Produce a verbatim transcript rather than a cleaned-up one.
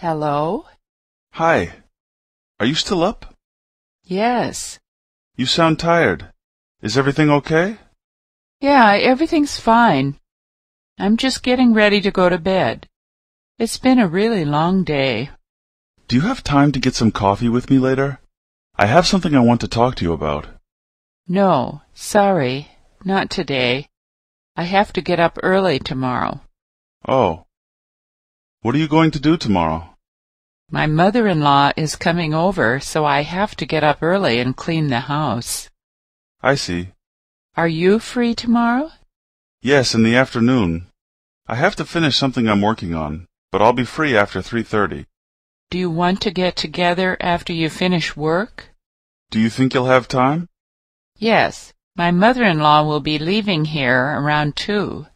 Hello? Hi. Are you still up? Yes. You sound tired. Is everything okay? Yeah, everything's fine. I'm just getting ready to go to bed. It's been a really long day. Do you have time to get some coffee with me later? I have something I want to talk to you about. No, sorry, not today. I have to get up early tomorrow. Oh. What are you going to do tomorrow? My mother-in-law is coming over, so I have to get up early and clean the house. I see. Are you free tomorrow? Yes, in the afternoon. I have to finish something I'm working on, but I'll be free after three thirty. Do you want to get together after you finish work? Do you think you'll have time? Yes, my mother-in-law will be leaving here around two.